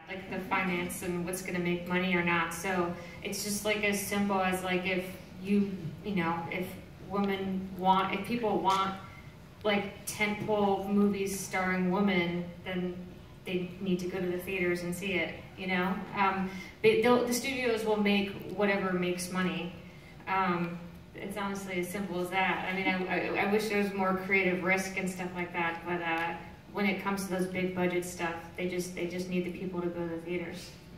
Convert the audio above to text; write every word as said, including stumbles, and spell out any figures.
like the finance and what's going to make money or not. So it's just like as simple as like if you, you know, if women want, if people want like tentpole movies starring women, then they need to go to the theaters and see it, you know? Um, they, the studios will make whatever makes money. Um, it's honestly as simple as that. I mean, I, I, I wish there was more creative risk and stuff like that, but uh, when it comes to those big budget stuff, they just they just need the people to go to the theaters.